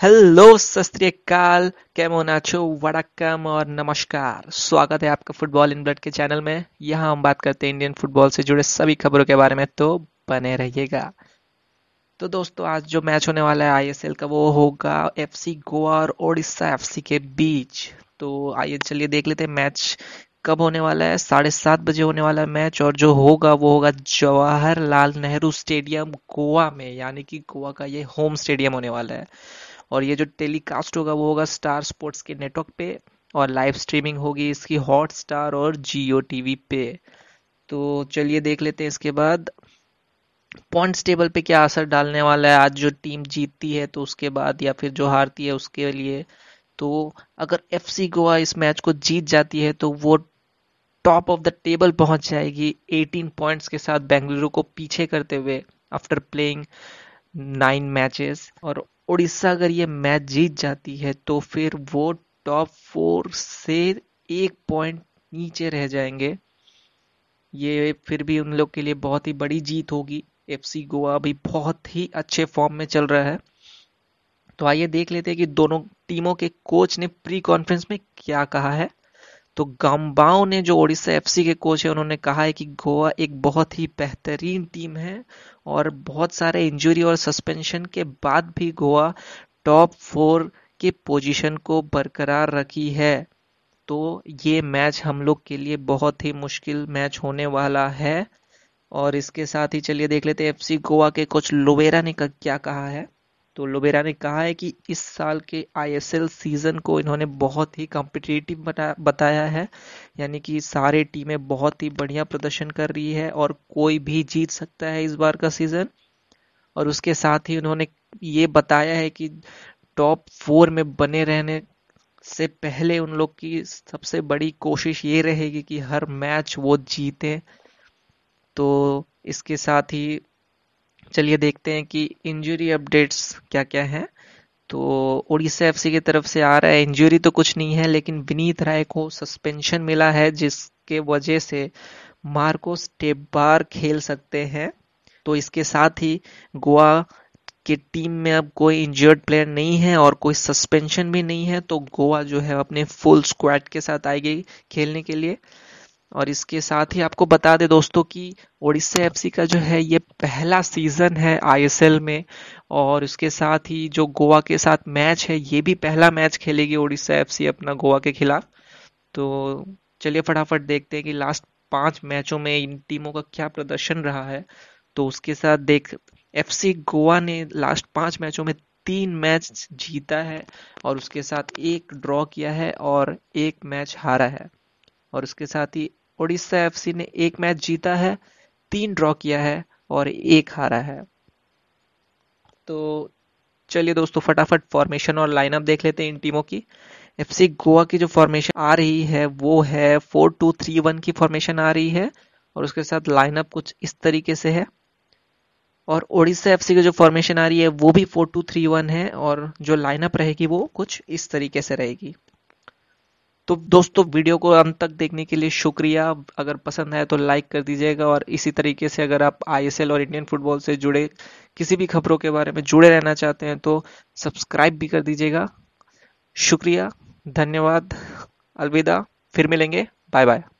Hello सत श्री अकाल, केमन आछो, वड़क्कम और नमस्कार। स्वागत है आपका फुटबॉल इन ब्लड के चैनल में। यहाँ हम बात करते हैं इंडियन फुटबॉल से जुड़े सभी खबरों के बारे में, तो बने रहिएगा। तो दोस्तों, आज जो मैच होने वाला है आईएसएल का, वो होगा एफसी गोवा और ओडिशा एफसी के बीच। तो आइए चलिए देख लेते हैं मैच कब होने वाला है। 7:30 बजे होने वाला है मैच, और जो होगा वो होगा जवाहरलाल नेहरू स्टेडियम गोवा में, यानी कि गोवा का ये होम स्टेडियम होने वाला है। और ये जो टेलीकास्ट होगा वो होगा स्टार स्पोर्ट्स के नेटवर्क पे, और लाइव स्ट्रीमिंग होगी इसकी हॉट स्टार और जियो टीवी पे। तो चलिए देख लेते हैं इसके बाद पॉइंट्स टेबल पे क्या असर डालने वाला है। आज जो टीम जीतती है तो उसके बाद, या फिर जो हारती है उसके लिए। तो अगर एफसी गोवा इस मैच को जीत जाती है तो वो टॉप ऑफ द टेबल पहुंच जाएगी 18 पॉइंट्स के साथ, बेंगलुरु को पीछे करते हुए, आफ्टर प्लेइंग 9 मैचेस। और उड़ीसा अगर ये मैच जीत जाती है तो फिर वो टॉप 4 से 1 पॉइंट नीचे रह जाएंगे। ये फिर भी उन लोग के लिए बहुत ही बड़ी जीत होगी। एफसी गोवा अभी बहुत ही अच्छे फॉर्म में चल रहा है। तो आइए देख लेते हैं कि दोनों टीमों के कोच ने प्री कॉन्फ्रेंस में क्या कहा है। तो गांबाओ ने, जो ओडिशा एफसी के कोच है, उन्होंने कहा है कि गोवा एक बहुत ही बेहतरीन टीम है, और बहुत सारे इंजरी और सस्पेंशन के बाद भी गोवा टॉप 4 के पोजीशन को बरकरार रखी है। तो ये मैच हम लोग के लिए बहुत ही मुश्किल मैच होने वाला है। और इसके साथ ही चलिए देख लेते हैं एफसी गोवा के कोच लोबेरा ने क्या कहा है। तो लोबेरा ने कहा है कि इस साल के आईएसएल सीजन को इन्होंने बहुत ही कॉम्पिटिटिव बताया है, यानी कि सारे टीमें बहुत ही बढ़िया प्रदर्शन कर रही है और कोई भी जीत सकता है इस बार का सीजन। और उसके साथ ही उन्होंने ये बताया है कि टॉप 4 में बने रहने से पहले उन लोग की सबसे बड़ी कोशिश ये रहेगी कि हर मैच वो जीते। तो इसके साथ ही चलिए देखते हैं कि इंजरी अपडेट्स क्या क्या हैं। तो उड़ीसा एफसी की तरफ से आ रहा है, इंजरी तो कुछ नहीं है, लेकिन विनीत राय को सस्पेंशन मिला है, जिसके वजह से मार्कोस टेबार खेल सकते हैं। तो इसके साथ ही गोवा की टीम में अब कोई इंजर्ड प्लेयर नहीं है और कोई सस्पेंशन भी नहीं है, तो गोवा जो है अपने फुल स्क्वाड के साथ आएगी खेलने के लिए। और इसके साथ ही आपको बता दें दोस्तों कि ओडिशा एफसी का जो है ये पहला सीजन है आईएसएल में, और इसके साथ ही जो गोवा के साथ मैच है, ये भी पहला मैच खेलेगी ओडिशा एफसी अपना गोवा के खिलाफ। तो चलिए फटाफट देखते हैं कि लास्ट 5 मैचों में इन टीमों का क्या प्रदर्शन रहा है। तो उसके साथ देख, एफसी गोवा ने लास्ट 5 मैचों में 3 मैच जीता है, और उसके साथ एक ड्रॉ किया है और एक मैच हारा है। और उसके साथ ही ओडिशा एफसी ने एक मैच जीता है, 3 ड्रॉ किया है और एक हारा है। तो चलिए दोस्तों, फटाफट फॉर्मेशन और लाइनअप देख लेते हैं इन टीमों की। एफसी गोवा की जो फॉर्मेशन आ रही है वो है 4-2-3-1 की फॉर्मेशन आ रही है, और उसके साथ लाइनअप कुछ इस तरीके से है। और ओडिशा एफसी की जो फॉर्मेशन आ रही है वो भी 4-2-3-1 है, और जो लाइनअप रहेगी वो कुछ इस तरीके से रहेगी। तो दोस्तों, वीडियो को अंत तक देखने के लिए शुक्रिया। अगर पसंद आए तो लाइक कर दीजिएगा, और इसी तरीके से अगर आप आईएसएल और इंडियन फुटबॉल से जुड़े किसी भी खबरों के बारे में जुड़े रहना चाहते हैं तो सब्सक्राइब भी कर दीजिएगा। शुक्रिया, धन्यवाद, अलविदा, फिर मिलेंगे, बाय बाय।